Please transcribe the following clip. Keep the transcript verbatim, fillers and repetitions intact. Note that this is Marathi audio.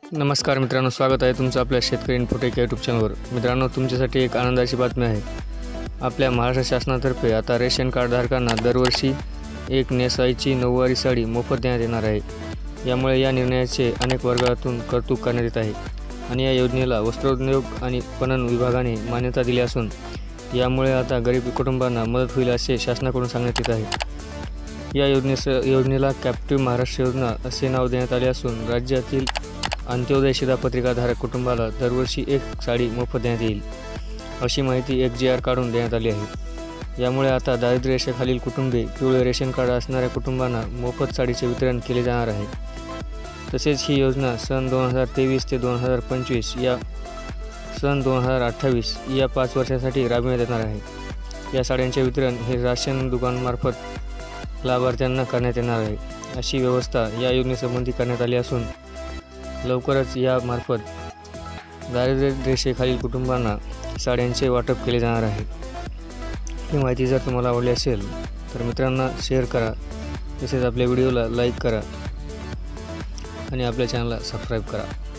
नमस्कार मित्रांनो, स्वागत आहे तुमचं आपल्या शेतकरी इन्फोटेक या यूट्यूब चॅनलवर। मित्रांनो, तुमच्यासाठी एक आनंदाची बातमी आहे। आपल्या महाराष्ट्र शासनातर्फे आता रेशन कार्ड धारकांना दरवर्षी एक नेसाईची नऊवारी साडी मोफत देण्यात येणार आहे। यामुळे या निर्णयाचे अनेक वर्गातून कौतुक करण्यात येत आहे आणि या योजनेला वस्त्रोद्योग आणि पणन विभागाने मान्यता दिली असून यामुळे आता गरीब कुटुंबांना मदत होईल असे शासनाकडून सांगण्यात येत आहे। या योजनेस योजनेला कॅप्टिव्ह महाराष्ट्र योजना असे नाव देण्यात आले असून राज्यातील अंत्योदय शिधापत्रिकाधारक कुटुंबाला दरवर्षी एक साडी मोफत देण्यात येईल, अशी माहिती एक जी आर काढून देण्यात आली आहे। यामुळे आता दारिद्र्य रेषेखालील कुटुंबे, पिवळे रेशन कार्ड असणाऱ्या कुटुंबांना मोफत साडीचे वितरण केले जाणार आहे। तसेच ही योजना सन दोन हजार तेवीस ते दोन हजार पंचवीस या सन दोन हजार अठ्ठावीस या पाच वर्षासाठी राबविण्यात येणार आहे। या साड्यांचे वितरण हे राशन दुकानामार्फत लाभार्थ्यांना करण्यात येणार आहे, अशी व्यवस्था या योजनेसंबंधी करण्यात आली असून लवकरच यामार्फत दारिद्र्य रेषेखालील कुटुंबांना साड्यांचे वाटप केले जाणार आहे। ही माहिती जर तुम्हाला आवडली असेल तर मित्रांना शेअर करा, तसेच आपल्या व्हिडिओला लाईक करा आणि आपल्या चॅनलला सबस्क्राईब करा।